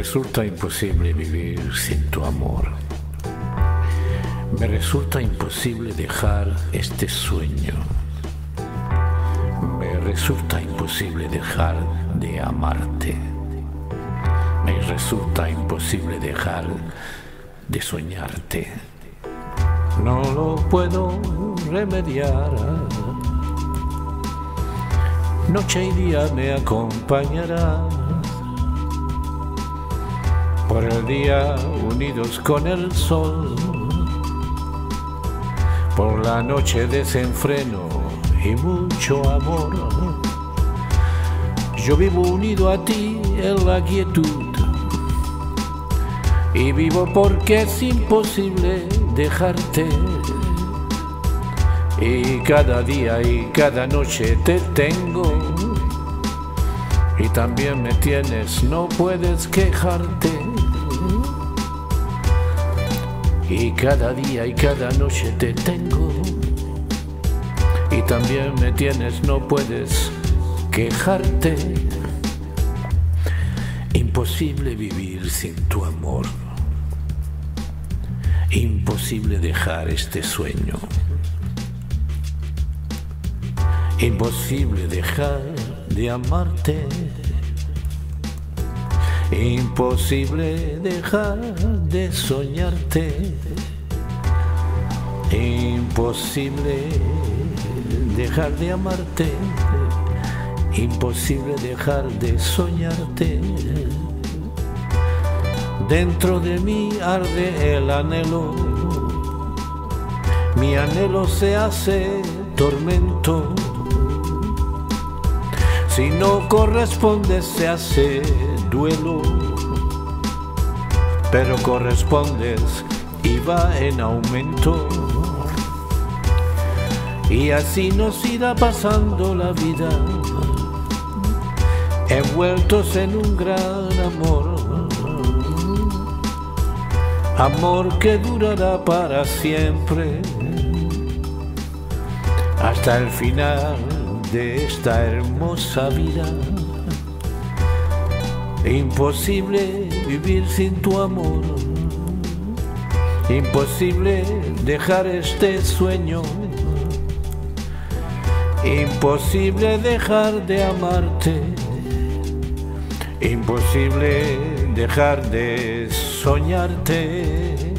resulta imposible vivir sin tu amor. Me resulta imposible dejar este sueño. Me resulta imposible dejar de amarte. Me resulta imposible dejar de soñarte. No lo puedo remediar. Noche y día me acompañarás. Por el día unidos con el sol. Por la noche desenfreno y mucho amor. Yo vivo unido a ti en la quietud. Y vivo porque es imposible dejarte. Y cada día y cada noche te tengo. Y también me tienes, no puedes quejarte. Y cada día y cada noche te tengo. Y también me tienes, no puedes quejarte. Imposible vivir sin tu amor. Imposible dejar este sueño. Imposible dejar de amarte. Imposible dejar de soñarte. Imposible dejar de amarte. Imposible dejar de soñarte. Dentro de mí arde el anhelo. Mi anhelo se hace tormento. Si no corresponde se hace duelo. Pero correspondes y va en aumento. Y así nos irá pasando la vida, envueltos en un gran amor. Amor que durará para siempre, hasta el final de esta hermosa vida. Imposible vivir sin tu amor. Imposible dejar este sueño. Imposible dejar de amarte. Imposible dejar de soñarte.